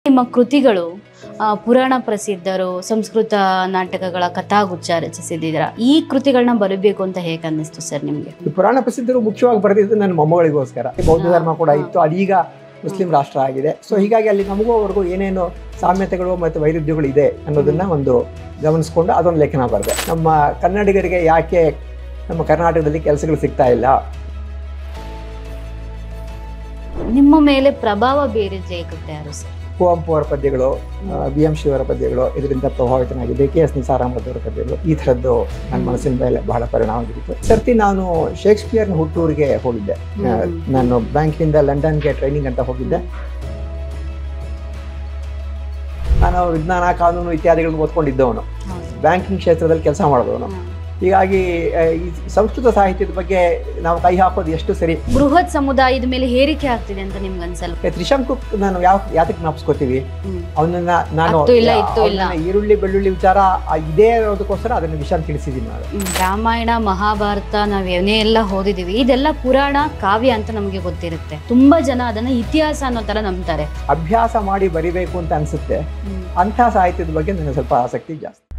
ನಿಮ್ಮ ಕೃತಿಗಳು ಪುರಾಣ ಪ್ರಸಿದ್ಧರು ಸಂಸ್ಕೃತ ನಾಟಕಗಳ ಕಥಾಗುಚ್ಛ ರಚಿಸಿದ್ದೀರಾ. ಈ ಕೃತಿಗಳನ್ನ ಬರಬೇಕು ಅಂತ ಹೇಗೆ ಅನ್ನಿಸ್ತು ಸರ್ ನಿಮಗೆ? ಪುರಾಣ ಪ್ರಸಿದ್ಧರು ಮುಖ್ಯವಾಗಿ ಬರೆದಿದ್ದು ನನ್ನ ಮೊಮ್ಮಗಳಿಗೋಸ್ಕರ. ಬೌದ್ಧ ಧರ್ಮ ಕೂಡ ಇತ್ತು, ಅದೀಗ ಮುಸ್ಲಿಂ ರಾಷ್ಟ್ರ ಆಗಿದೆ. ಸೊ ಹೀಗಾಗಿ ಅಲ್ಲಿ ನಮಗೂ ಅವ್ರಿಗೂ ಏನೇನು ಸಾಮ್ಯತೆಗಳು ಮತ್ತು ವೈರುಧ್ಯಗಳು ಇದೆ ಅನ್ನೋದನ್ನ ಒಂದು ಗಮನಿಸ್ಕೊಂಡು ಅದೊಂದು ಲೇಖನ ಬರೆದೆ. ನಮ್ಮ ಕನ್ನಡಿಗರಿಗೆ ಯಾಕೆ ನಮ್ಮ ಕರ್ನಾಟಕದಲ್ಲಿ ಕೆಲಸಗಳು ಸಿಗ್ತಾ ಇಲ್ಲ, ನಿಮ್ಮ ಮೇಲೆ ಪ್ರಭಾವ ಬೀರಿದ ಲೇಖಕರು ಯಾರು ಸರ್? ಕುವೆಂಪು ಅವರ ಪದ್ಯಗಳು, BM ಶ್ರೀ ಅವರ ಪದ್ಯಗಳು ಇದರಿಂದ ಪ್ರಭಾವಿತನಾಗಿದೆ. KS ನಿಸಾರ್ ಅಹಮದ್ ಅವರ ಪದ್ಯಗಳು, ಈ ಥರದ್ದು ನನ್ನ ಮನಸ್ಸಿನ ಮೇಲೆ ಬಹಳ ಪರಿಣಾಮ ಬೀರಿತು. ಸರ್ತಿ ನಾನು ಶೇಕ್ಸ್ಪಿಯರ್ನ ಹುಟ್ಟೂರಿಗೆ ಹೋಗಿದ್ದೆ. ನಾನು ಬ್ಯಾಂಕಿನಿಂದ ಲಂಡನ್ಗೆ ಟ್ರೈನಿಂಗ್ ಅಂತ ಹೋಗಿದ್ದೆ. ನಾನು ವಿಜ್ಞಾನ, ಕಾನೂನು ಇತ್ಯಾದಿಗಳನ್ನು ಓದ್ಕೊಂಡಿದ್ದವನು, ಬ್ಯಾಂಕಿಂಗ್ ಕ್ಷೇತ್ರದಲ್ಲಿ ಕೆಲಸ ಮಾಡಿದವನು. ಹೀಗಾಗಿ ಈ ಸಂಸ್ಕೃತ ಸಾಹಿತ್ಯದ ಬಗ್ಗೆ ನಾವು ಕೈ ಹಾಕೋದು ಎಷ್ಟು ಸರಿ. ಬೃಹತ್ ಸಮುದಾಯದ ಮೇಲೆ ಹೇರಿಕೆ ಆಗ್ತಿದೆ ಅಂತ ನಿಮ್ಗೆ ಅನ್ಸಲ್ಲ? ತ್ರಿಶಂಕು ನಾನು ಯಾತಕ್ಕೆ ಜ್ಞಾಪಿಸ್ಕೋತೀವಿ ಅವನನ್ನ, ನಾನು ಈರುಳ್ಳಿ ಬೆಳ್ಳುಳ್ಳಿ ವಿಚಾರ ಇದೇ ಇರೋದಕ್ಕೋಸ್ಕರ ಅದನ್ನ ವಿಷಯ ತಿಳಿಸಿದೀನಿ ನಾನು. ರಾಮಾಯಣ, ಮಹಾಭಾರತ ನಾವ್ ಏನೇ ಎಲ್ಲ ಓದಿದೀವಿ, ಇದೆಲ್ಲ ಪುರಾಣ ಕಾವ್ಯ ಅಂತ ನಮ್ಗೆ ಗೊತ್ತಿರುತ್ತೆ. ತುಂಬಾ ಜನ ಅದನ್ನ ಇತಿಹಾಸ ಅನ್ನೋ ತರ ನಂಬ್ತಾರೆ. ಅಭ್ಯಾಸ ಮಾಡಿ ಬರಿಬೇಕು ಅಂತ ಅನ್ಸುತ್ತೆ. ಅಂಥ ಸಾಹಿತ್ಯದ ಬಗ್ಗೆ ನನಗೆ ಸ್ವಲ್ಪ ಆಸಕ್ತಿ ಜಾಸ್ತಿ.